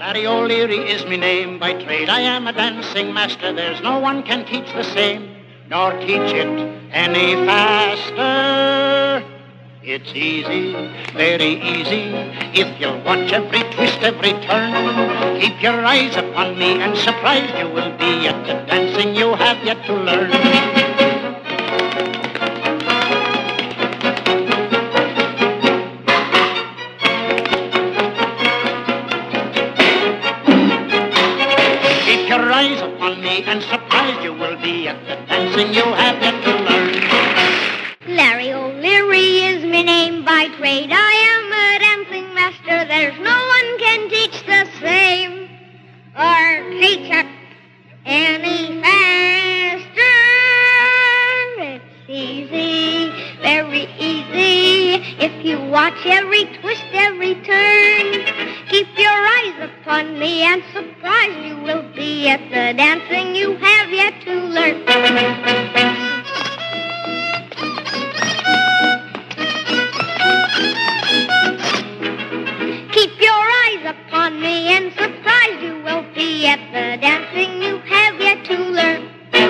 Larry O'Leary is me name. By trade I am a dancing master. There's no one can teach the same, nor teach it any faster. It's easy, very easy, if you'll watch every twist, every turn. Keep your eyes upon me, and surprised you will be at the dancing you have yet to learn. Keep your eyes upon me, and surprised you will be at the dancing you have yet to learn. Larry O'Leary is my name. By trade I am a dancing master. There's no one can teach the same, or teach it any faster. It's easy, very easy, if you watch every twist, every turn. Keep your eyes upon me, and surprised you will be at the dancing you have yet to learn. Keep your eyes upon me, and surprised you will be at the dancing you have yet to learn.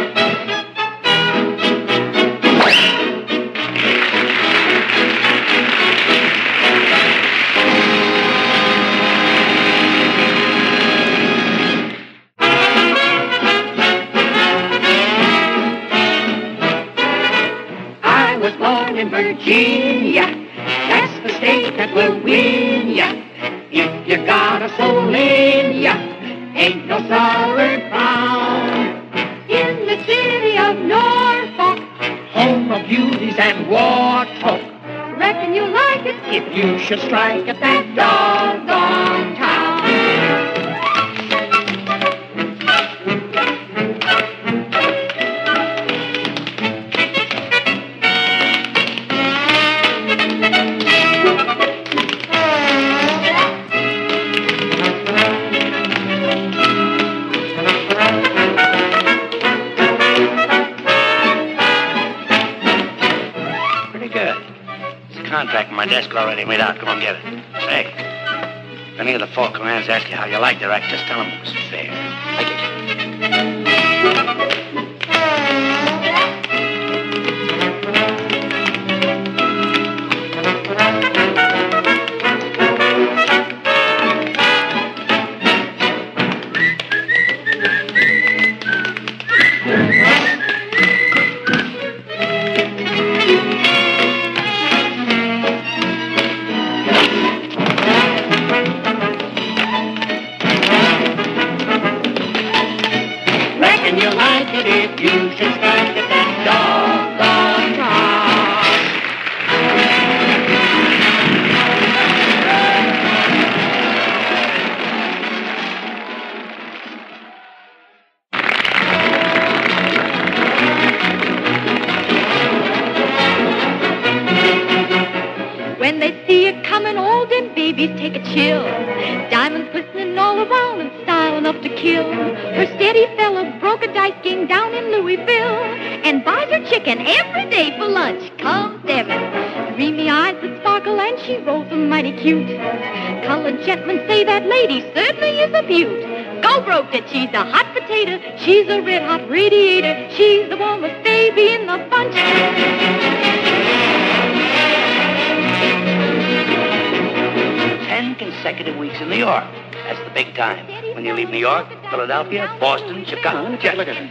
I was born in Virginia. That's the state that will win ya. If you got a soul in ya, ain't no southern found. In the city of Norfolk, home of beauties and war talk. Reckon you like it if you should strike at that doggone town. Contract in my desk already made out. Come on, get it. Say, if any of the Falklands ask you how you like their act, just tell them it was fair. Like it. If you should strike at that doggone When they see you coming, all them babies take a chill. Diamonds glistening all around and style enough to kill. Her steady fella broke a dice game down in Louisville and buys her chicken every day for lunch. Come Devin, dreamy eyes that sparkle, and she rolls them mighty cute. Colored gentlemen say that lady certainly is a beaut. Go broke that she's a hot potato, she's a red hot radiator. She's the one with baby in the bunch. 10 consecutive weeks in New York. That's the big time. When you leave New York, Philadelphia, Boston, Chicago. Look at it.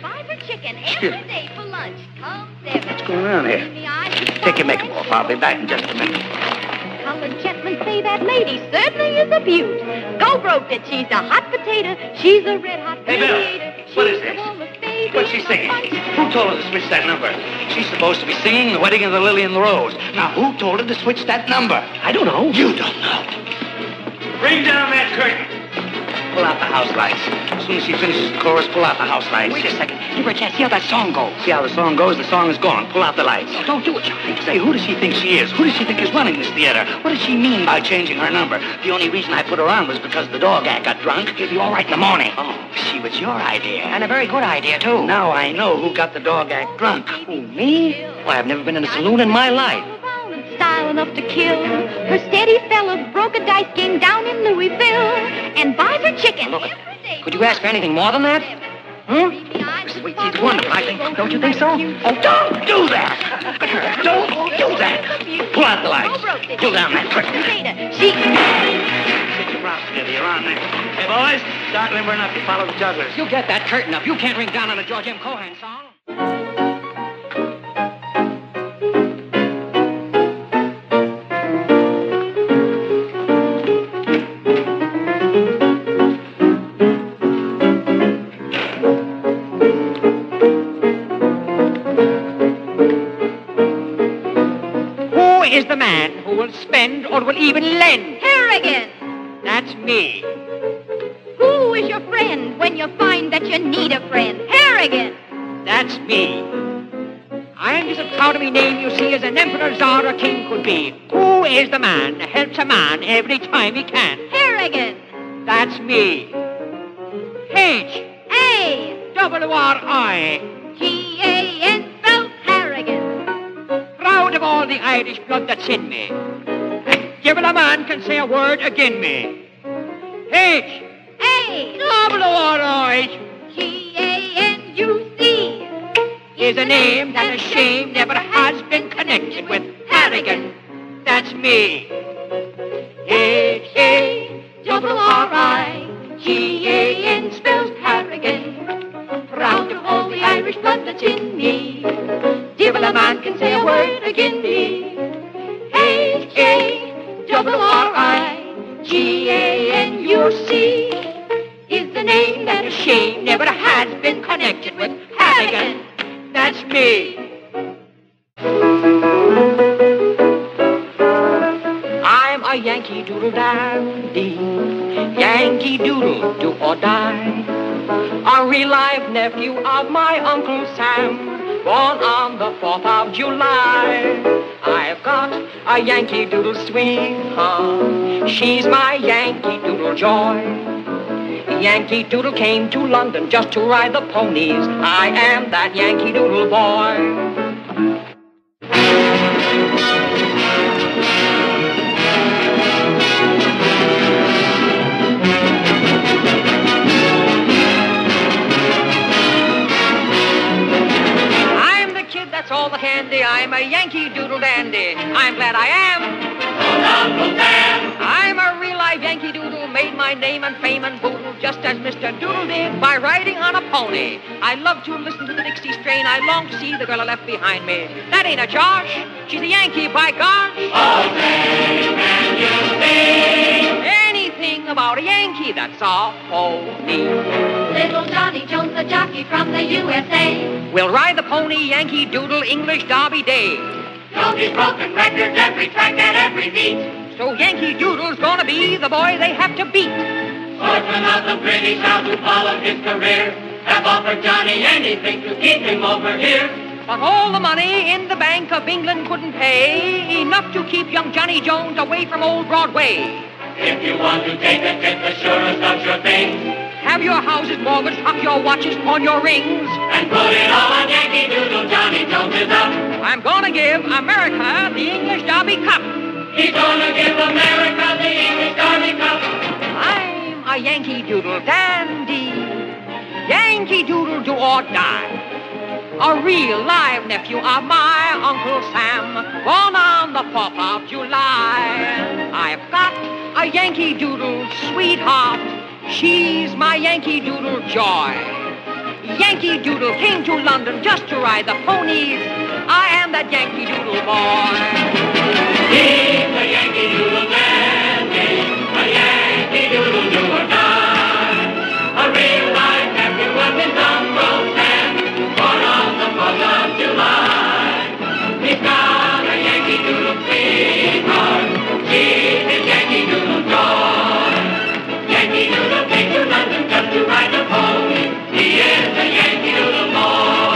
What's going on here? Take your makeup off. I'll be back in just a minute. Colored gentlemen say that lady certainly is a beaut. Go broke that she's a hot potato, she's a red hot Hey, radiator. Bill, what is this? What's she singing? Who told her to switch that number? She's supposed to be singing The Wedding of the Lily and the Rose. Now, who told her to switch that number? I don't know. You don't know. Bring down that curtain. Pull out the house lights. As soon as she finishes the chorus, pull out the house lights. Wait a second. Give her a chance. See how that song goes. See how the song goes? The song is gone. Pull out the lights. No, don't do it, Charlie. Say, who does she think she is? Who does she think is running this theater? What does she mean by changing her number? The only reason I put her on was because the dog act got drunk. He'll be all right in the morning. Oh, she was your idea. And a very good idea, too. Now I know who got the dog act drunk. Who, me? Why, I've never been in a saloon in my life. Style enough to kill. Her steady fella broke a dice game down in Louisville and buys her chicken. Look, could you ask for anything more than that? Sweet, she's wonderful, I think. Don't you think so? Oh, don't do that! Don't do that! Pull out the lights. Pull down that curtain. Get your props together. You're on there. Hey, boys, start limbering up to follow the jugglers. You get that curtain up. You can't ring down on a George M. Cohan song. Is the man who will spend or will even lend. Harrigan! That's me. Who is your friend when you find that you need a friend? Harrigan! That's me. I'm as proud of me name, you see, as an emperor, czar, or king could be. Who is the man that helps a man every time he can? Harrigan! That's me. H-A-R-R-I-G-A-N spelled Harrigan. Proud of all the Irish blood that's in me. Devil a man can say a word agin me. H-A-R-R-I-G-A-N-U-C is a name that a shame never has been connected with Harrigan. That's me. H-A-R-R-I-G-A-N spells Harrigan. Proud of all the Irish blood that's in me. Devil a man can say a word agin me. H-A-R-R-I-G-A-N-U-C is the name that a shame never has been connected with Harrigan. That's me. I'm a Yankee Doodle dandy, Yankee Doodle do or die. A real live nephew of my Uncle Sam, born on the 4th of July. I've got a Yankee Doodle sweetheart, she's my Yankee Doodle joy. Yankee Doodle came to London just to ride the ponies. I am that Yankee Doodle boy. That's all the candy. I'm a Yankee Doodle dandy. I'm glad I am. I'm a real live Yankee Doodle, made my name and fame and boodle, just as Mr. Doodle did by riding on a pony. I love to listen to the Dixie strain. I long to see the girl I left behind me. That ain't a Josh. She's a Yankee, by gosh. Oh, say, can you sing? Anything about a Yankee, that's all phony. Little Johnny Jones, the jockey from the USA. We'll ride the pony, Yankee Doodle, English Derby Day. Jones' broken records every track at every meet. So Yankee Doodle's gonna be the boy they have to beat. Sportsmen of the British Isles who followed his career have offered Johnny anything to keep him over here. But all the money in the Bank of England couldn't pay enough to keep young Johnny Jones away from old Broadway. If you want to take a trip, the surest of sure things. Have your houses mortgaged, hop your watches, pawn your rings. And put it all on Yankee Doodle, Johnny Jones is up. I'm gonna give America the English Derby Cup. He's gonna give America the English Derby Cup. I'm a Yankee Doodle dandy, Yankee Doodle do or die. A real live nephew of my Uncle Sam, born on the 4th of July. I've got a Yankee Doodle sweetheart, she's my Yankee Doodle joy. Yankee Doodle came to London just to ride the ponies. I am that Yankee Doodle boy. He's a Yankee Doodle dandy, a Yankee Doodle do or die. A real life nephew of his Uncle Sam, born on the 4th of July. He's got a Yankee Doodle sweetheart, she's his Yankee Doodle joy. Yankee Doodle came to London just to ride the pony. He is a Yankee Doodle boy.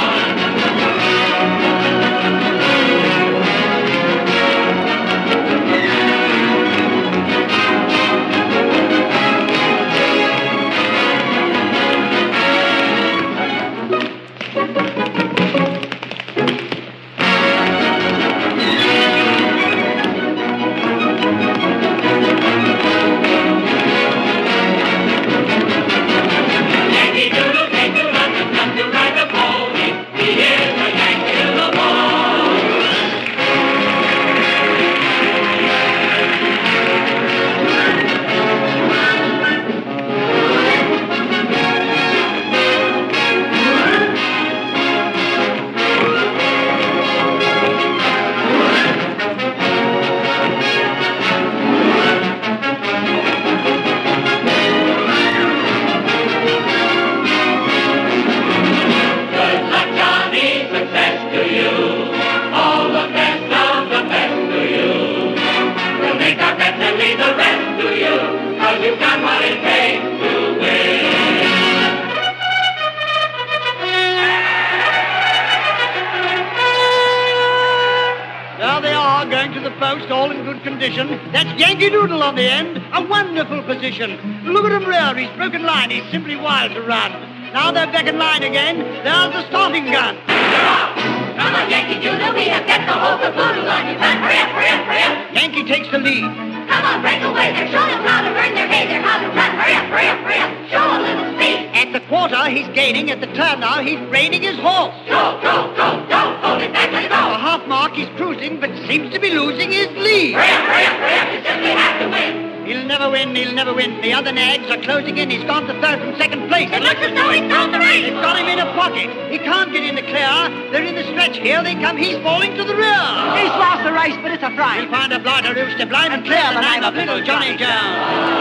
condition. That's Yankee Doodle on the end. A wonderful position. Look at him rear. He's broken line. He's simply wild to run. Now they're back in line again. There's the starting gun. Come on, Yankee Doodle, we have got the whole caboodle on you. Run, hurry up, hurry up, hurry up. Yankee takes the lead. Come on, break away there. Show them how to earn their hay there, how to run. Hurry up, hurry up, hurry up. Show a little speed. At the quarter, he's gaining. At the turn now, he's reining his horse. Go, go, go, go. Hold it back, let it go. A half mark, he's cruising, but seems to be losing his lead. Hurry up, hurry up, hurry up. You simply have to win. He'll never win, he'll never win. The other nags are closing in. He's gone to third from second place. It looks as though he's thrown the race. They've got him in a pocket. He can't get in the clear. They're in the stretch. Here they come. He's falling to the rear. He's lost the race, but it's a fright. He'll find a blinder rooster blind and clear the name of little Johnny Jones.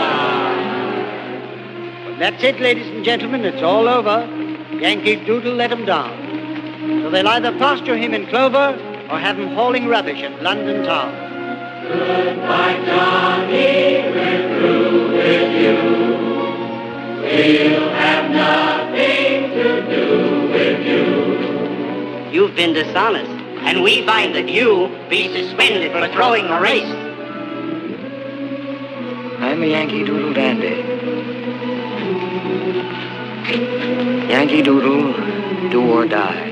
Well, that's it, ladies and gentlemen. It's all over. Yankee Doodle let him down. So they'll either pasture him in clover or have him hauling rubbish in London town. Goodbye, Johnny, we're through with you. We'll have nothing to do with you. You've been dishonest, and we find that you be suspended for throwing a race. I'm a Yankee Doodle dandy. Yankee Doodle, do or die.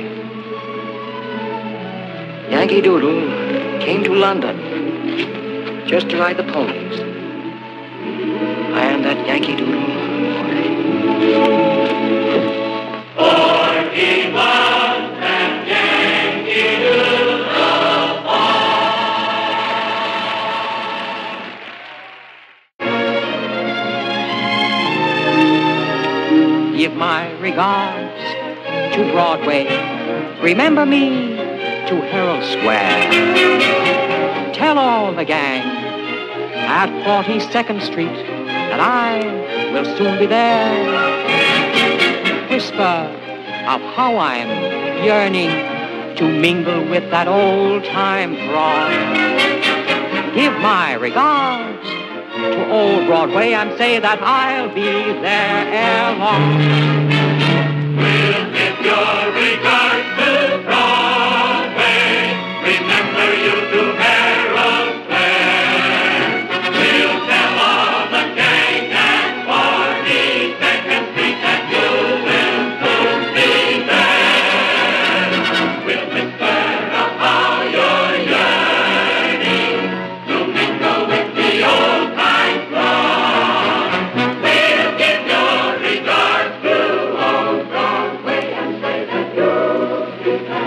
Yankee Doodle came to London just to ride the ponies. I am that Yankee Doodle boy. For he was that Yankee Doodle boy. Give my regards to Broadway. Remember me to Herald Square. Tell all the gang at 42nd Street that I will soon be there. Whisper of how I'm yearning to mingle with that old-time throng. Give my regards to old Broadway and say that I'll be there ere long. We'll give your regards to Broadway. Remember you to Herald Square. We'll tell all the gang at 42nd Street that you will soon be there. We'll whisper of how you're yearning to mingle with the old-time throng. We'll give your regards to old Broadway and say that you'll be there.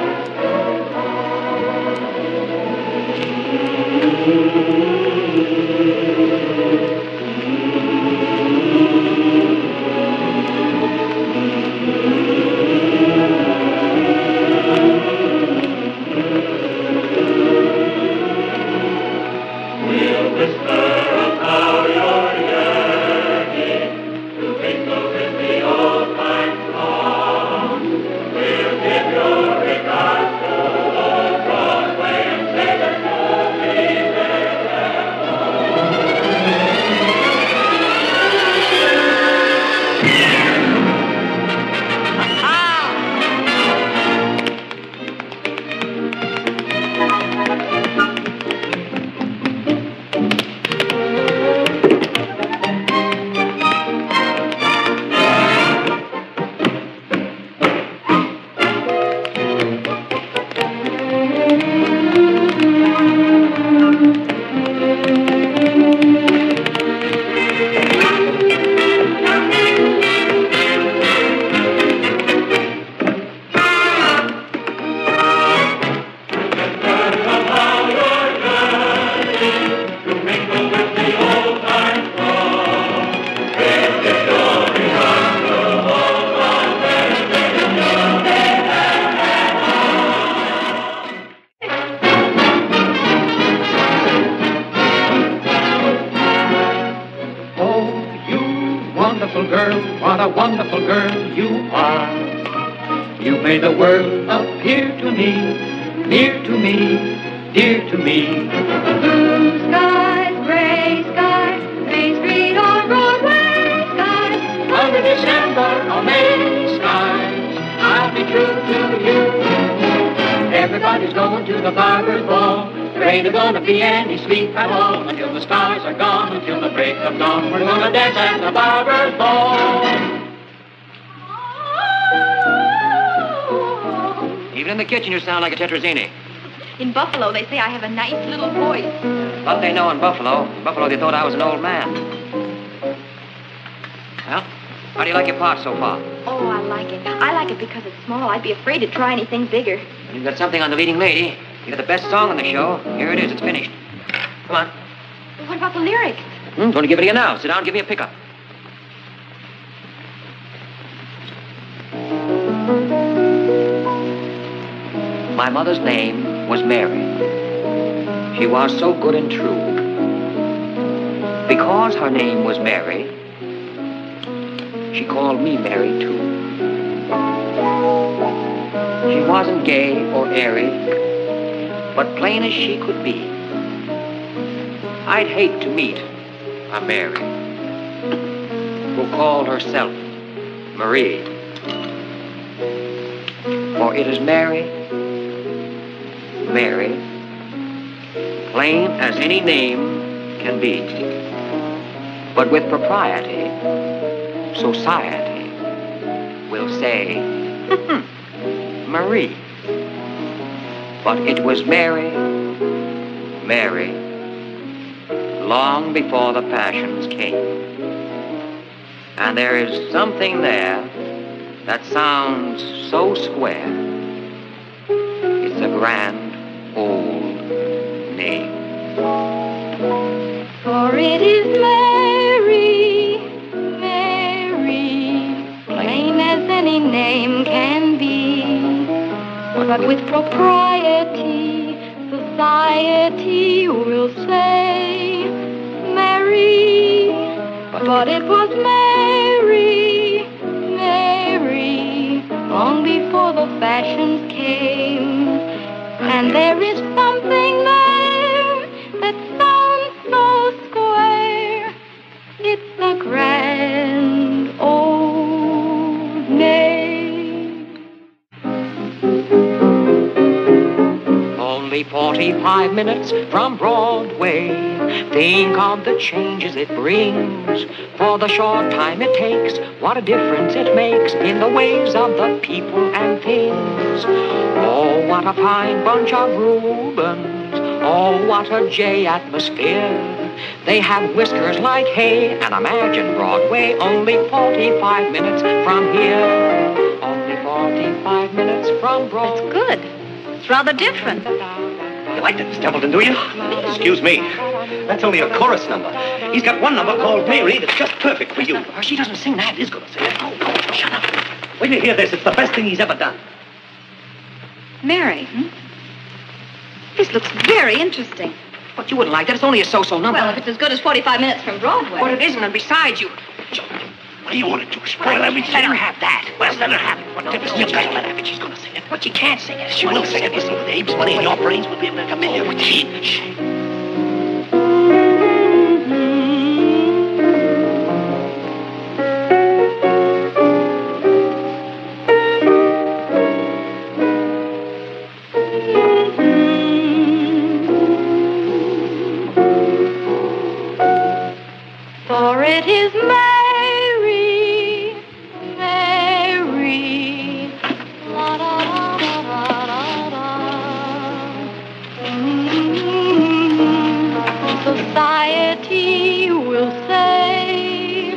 We'll whisper of how you're yearning to mingle with the old-time throng. We'll give your regards to old Broadway and say that you'll be there. Wonderful girl, what a wonderful girl you are. You made the world appear to me, near to me, dear to me. Blue skies, gray skies, Main Street or Broadway skies. Under December or May skies, I'll be true to you. Everybody's going to the barber's ball. There ain't gonna be any sleep at all until the stars are gone, until the break of dawn. We're gonna dance at the barber's ball. Even in the kitchen, you sound like a Tetrazzini. In Buffalo, they say I have a nice little voice. But they know in Buffalo. In Buffalo, they thought I was an old man. Well, how do you like your part so far? Oh, I like it. I like it because it's small. I'd be afraid to try anything bigger. You've got something on the leading lady. You got the best song on the show. Here it is. It's finished. Come on. What about the lyrics? I'm going to give it to you now. Sit down and give me a pickup. My mother's name was Mary. She was so good and true. Because her name was Mary, she called me Mary, too. She wasn't gay or airy, but plain as she could be. I'd hate to meet a Mary who called herself Marie. For it is Mary, Mary, plain as any name can be. But with propriety, society will say, Marie. But it was Mary, Mary, long before the passions came. And there is something there that sounds so square. It's a grand old name. For it is Mary, Mary, plain as any name can be. But with propriety, society will say, Mary. But it was Mary, Mary, long before the fashions came. And there is something there that sounds so square. It's a grand old name. Only 45 minutes from Broadway. Think of the changes it brings. For the short time it takes, what a difference it makes in the ways of the people and things. Oh, what a fine bunch of Reubens. Oh, what a J atmosphere. They have whiskers like hay, and imagine Broadway only 45 minutes from here. Only 45 minutes from Broadway. It's good. It's rather different. You like that, Miss Templeton, do you? Excuse me. That's only a chorus number. He's got one number called Mary that's just perfect for you. She doesn't sing that. He's going to sing it. Oh, shut up. Wait till you hear this. It's the best thing he's ever done. Mary, this looks very interesting. But you wouldn't like that. It's only a so-so number. Well, if it's as good as 45 minutes from Broadway. But it isn't, and besides you... What do you want to do? Spoil everything? Let her have that. Well, let her have it. What difference does it make? Let her have it. She's going to sing it. But she can't sing it. She will sing it. Listen, with Abe's money and your brains, we'll be able to make $1 million with Shh. For it is Mary, Mary, la da da da da da. Society will say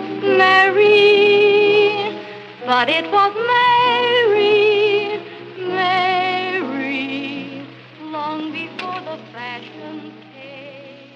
Mary, but it was Mary, Mary, long before the fashion came.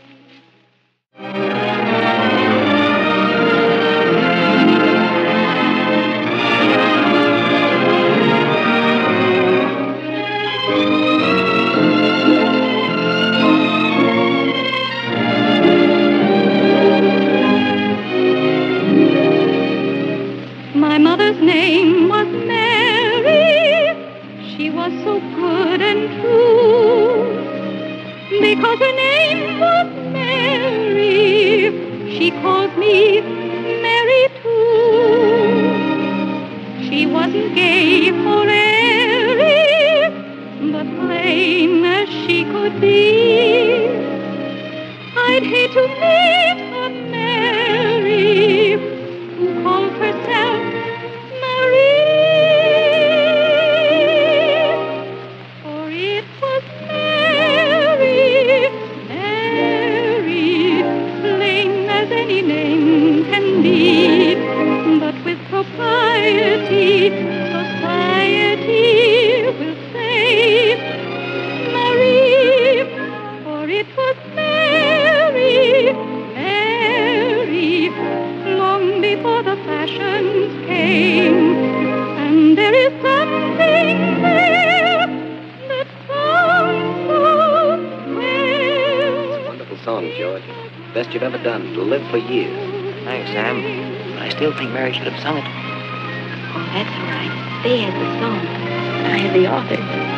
My mother's name was Mary. She was so good and true. Because her name was Mary, she called me Mary too. She wasn't gay or airy, but plain as she could be. I'd hate to meet a Mary who calls herself Marie. For it was Mary, plain as any name can be, but with propriety, society will say Marie, for it was Mary, long before the fashions came, and there is something there that sounds so well. It's a wonderful song, George. Best you've ever done. It'll live for years. Thanks, Sam. But I still think Mary should have sung it. Oh, that's all right. They had the song, and I had the author.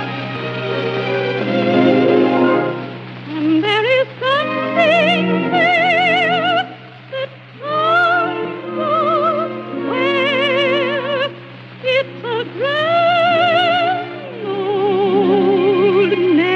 And there is something there that sounds so well. It's a grand old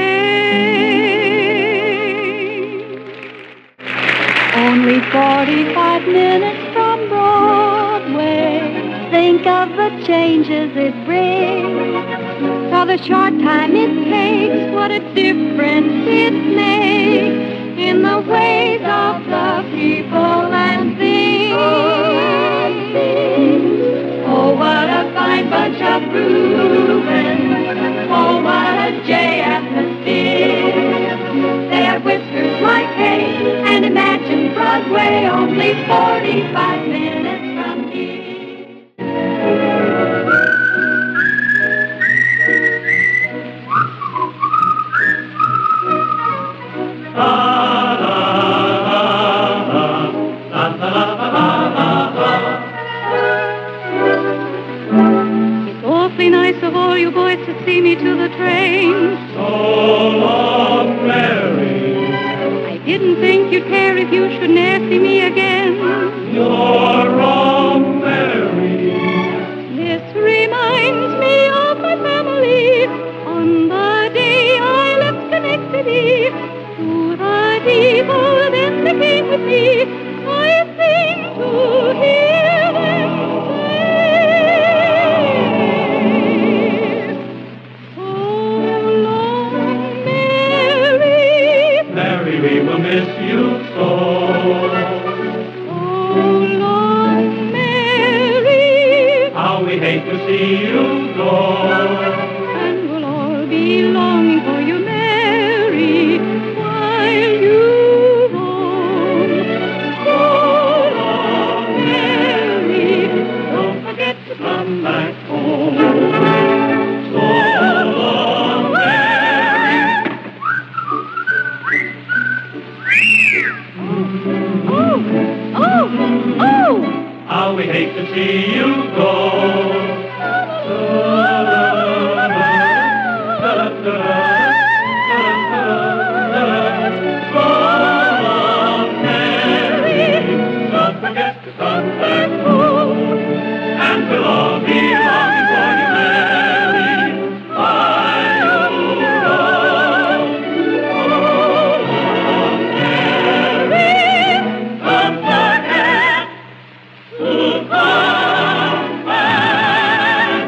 name. Only 45 minutes from Broadway. Think of the changes it brings. For the short time it takes, what a difference it makes in the ways of the people and things. Oh, what a fine bunch of Rubens. Oh, what a J atmosphere. They have whiskers like hay, and imagine Broadway only 45 minutes from here. It's awfully nice of all you boys to see me to the train. So long, Mary. I didn't think you'd care if you should never see me again. You're wrong, Mary. This reminds me of my family. On the day I left Schenectady, to the people then they came with me. I seem to hear them say, so long, Mary. Mary, we will miss you so. So long, Mary. How we hate to see you go. And we'll all be longing for you, Mary, while you roam. So long, Mary, don't forget to come back home. So long, Mary. Oh! How we hate to see you go. Don't forget to come back home, and we'll all be longing for you, Mary, while you roam. Mary, don't forget to come back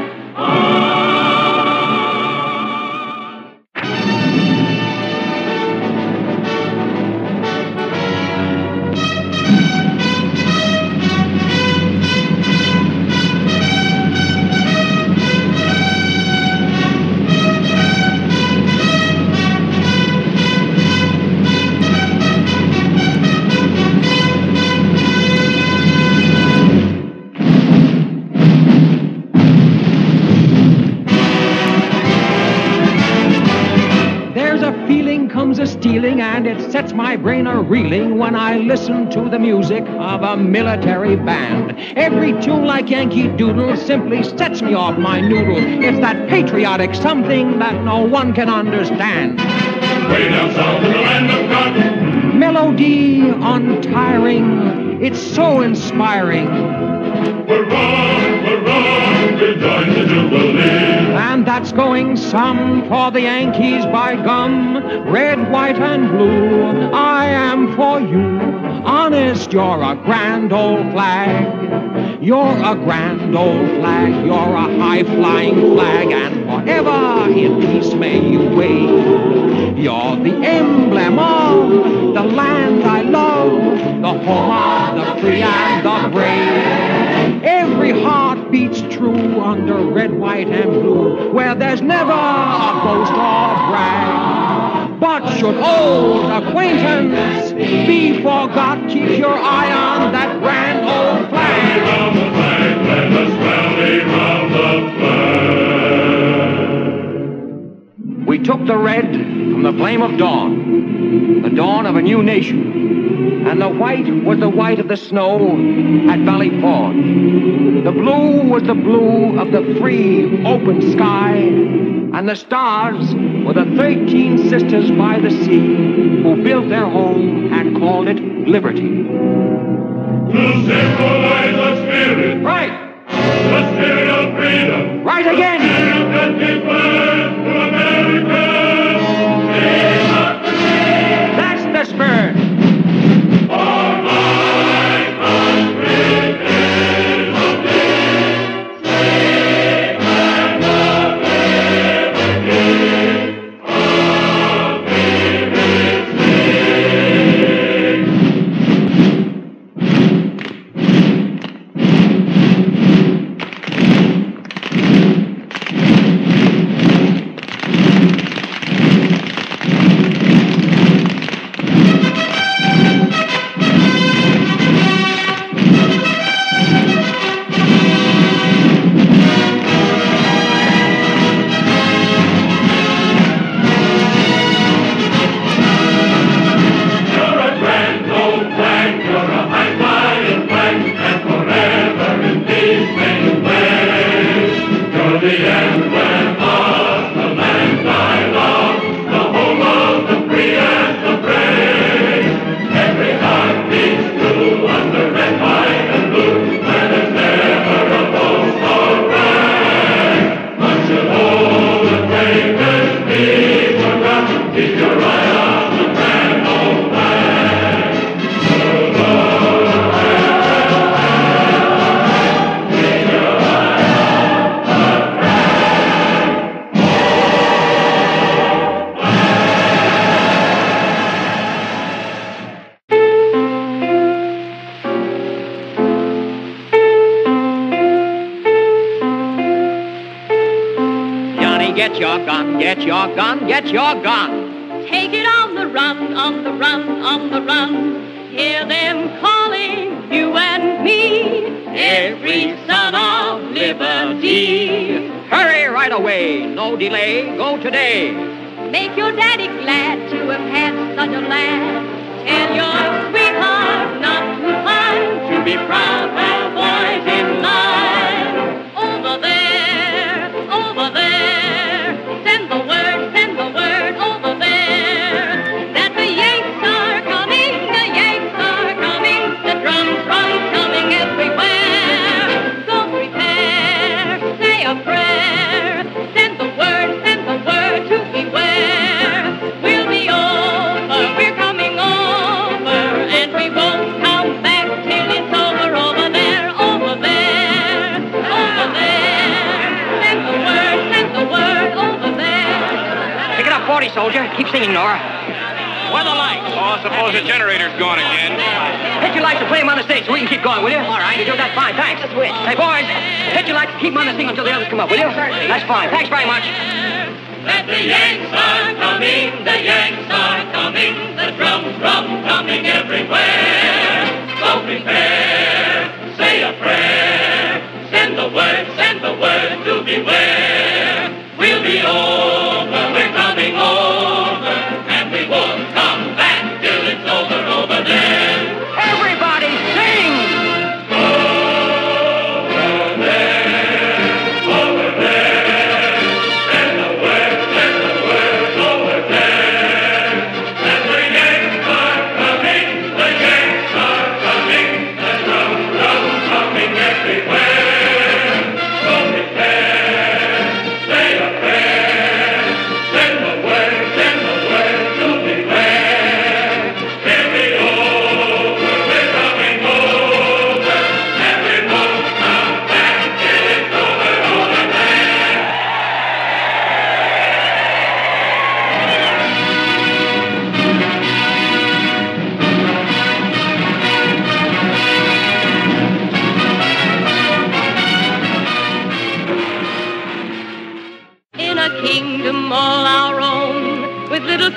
stealing, and it sets my brain a-reeling when I listen to the music of a military band. Every tune like Yankee Doodle simply sets me off my noodle. It's that patriotic something that no one can understand. Way down south in the land of God. Melody untiring, it's so inspiring. We're on, we'll join the Jubilee. And that That's going some for the Yankees by gum. Red, white, and blue, I am for you. Honest, you're a grand old flag. You're a grand old flag. You're a high-flying flag, and forever in peace may you wave. You're the emblem of the land I love, the home of the free and the brave. Every heart beats true under red, white, and blue, where there's never a boast or brag. But should old acquaintance be forgot, keep your eye on that grand old flag. Round the flag, let us rally round the flag. We took the red from the flame of dawn, the dawn of a new nation, and the white was the white of the snow at Valley Forge. The blue was the blue of the free, open sky, and the stars were the 13 sisters by the sea who built their home and called it liberty. To symbolize the spirit. Right. The spirit of freedom. Right again. The spirit that gives birth to America. That's the spirit. For my country is of thee, safe and of liberty, of Get your gun, get your gun, get your gun. Take it on the run, on the run, on the run. Hear them calling you and me, every son of liberty. Hurry right away, no delay, go today. Make your daddy glad to have had such a lad. Tell your sweetheart not to mind, to be proud of boys in line. Over there, over there. Send the word over there, that the Yanks are coming, the Yanks are coming, the drums coming everywhere. So prepare, say a prayer, send the word to beware. We'll be over, we're coming over, and we won't come back till it's over there, over there, over there. Send the word over there. Pick it up, 40, soldier. Keep singing, Nora. Where the lights? Oh, suppose the generator's gone again. Hit your lights and play them on the stage so we can keep going, will you? All right. You do that fine, thanks. Hey, boys, hit your lights and keep them on the thing until the others come up, will you? That's fine. Thanks very much. That the Yanks are coming, the Yanks are coming, the drums coming everywhere. So prepare, say a prayer, send the word to beware. We'll be over, we're coming over, and we won't come back till it's over there. Everybody sing! Over there, send the word over there. And the Yanks are coming, the Yanks are coming, the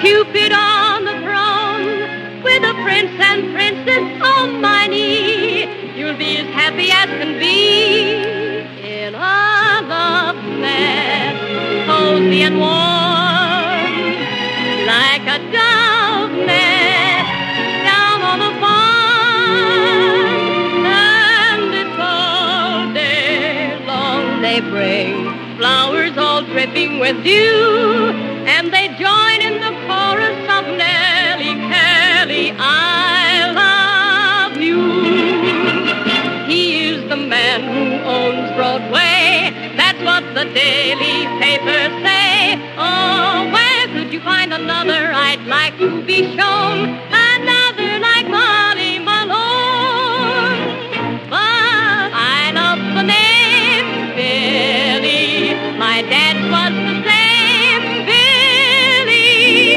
Cupid on the throne, with a prince and princess on my knee. You'll be as happy as can be in a love nest, cozy and warm, like a dove nest down on a farm. And it's all day long they bring flowers all dripping with dew, and they join in the chorus of Nellie Kelly, I love you. He is the man who owns Broadway, that's what the daily papers say. Oh, where could you find another I'd like to be shown, another like Molly Malone? But I love the name Billy, my dad was the same, Billy.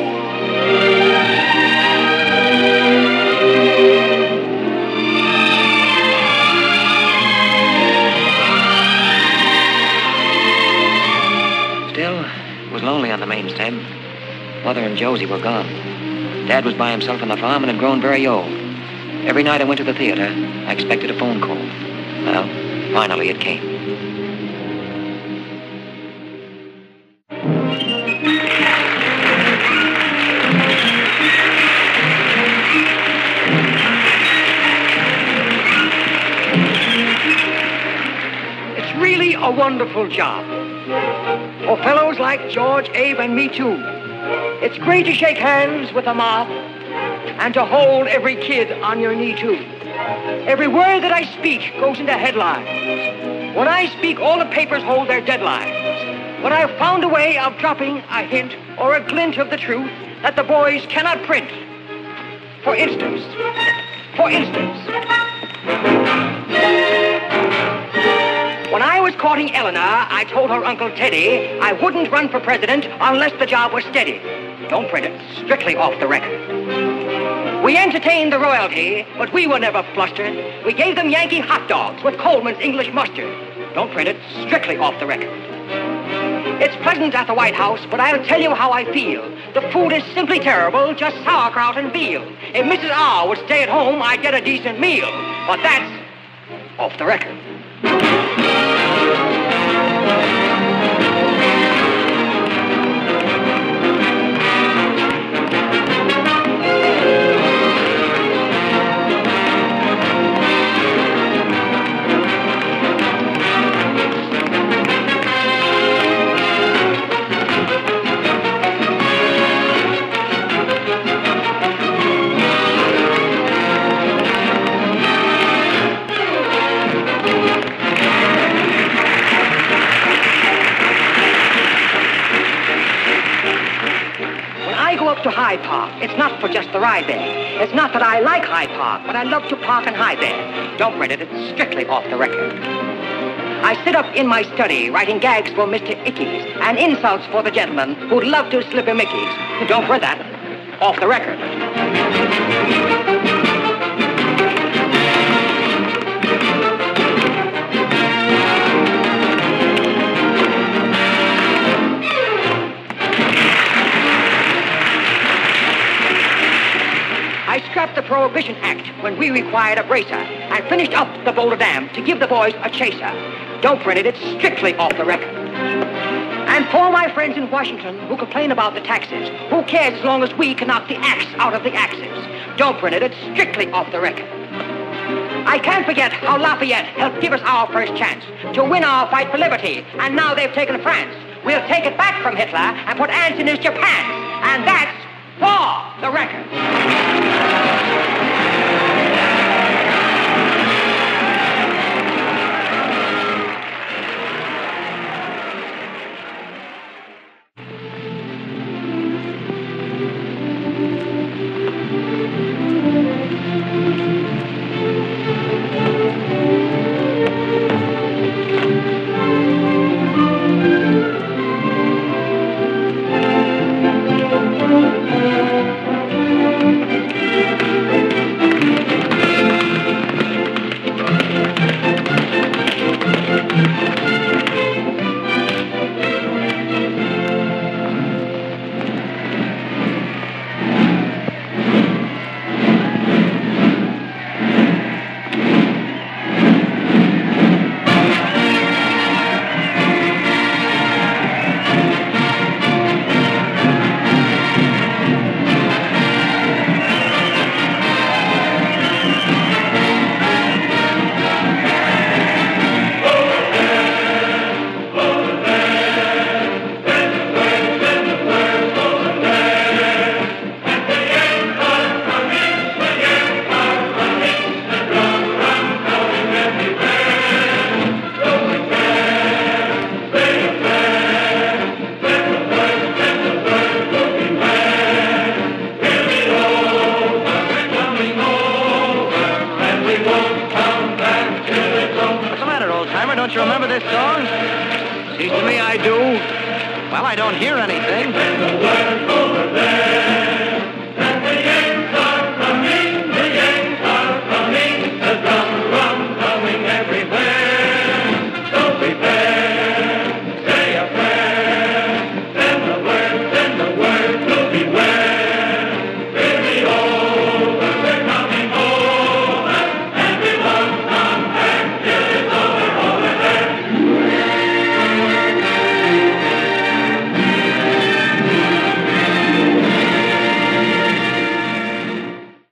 Still, it was lonely on the main stem. Mother and Josie were gone. Dad was by himself on the farm and had grown very old. Every night I went to the theater, I expected a phone call. Well, finally it came. It's really a wonderful job. For fellows like George, Abe, and me too. It's great to shake hands with a mob and to hold every kid on your knee too. Every word that I speak goes into headlines. When I speak, all the papers hold their deadlines. But I've found a way of dropping a hint or a glint of the truth that the boys cannot print. For instance, when I was courting Eleanor, I told her Uncle Teddy I wouldn't run for president unless the job was steady. Don't print it. Strictly off the record. We entertained the royalty, but we were never flustered. We gave them Yankee hot dogs with Coleman's English mustard. Don't print it. Strictly off the record. It's pleasant at the White House, but I'll tell you how I feel. The food is simply terrible, just sauerkraut and veal. If Mrs. R would stay at home, I'd get a decent meal. But that's off the record. To Hyde Park. It's not for just the ride there. It's not that I like Hyde Park, but I love to park and hide there. Don't print it. It's strictly off the record. I sit up in my study writing gags for Mr. Ickes and insults for the gentleman who'd love to slip a Mickey's. Don't print that. Off the record. I scrapped the Prohibition Act when we required a bracer and finished up the Boulder Dam to give the boys a chaser. Don't print it. It's strictly off the record. And for my friends in Washington who complain about the taxes, who cares as long as we can knock the axe out of the axes? Don't print it. It's strictly off the record. I can't forget how Lafayette helped give us our first chance to win our fight for liberty, and now they've taken France. We'll take it back from Hitler and put ants in his Japan, and that's for the record. don't you remember this song? Seems to me I do. Well, I don't hear anything.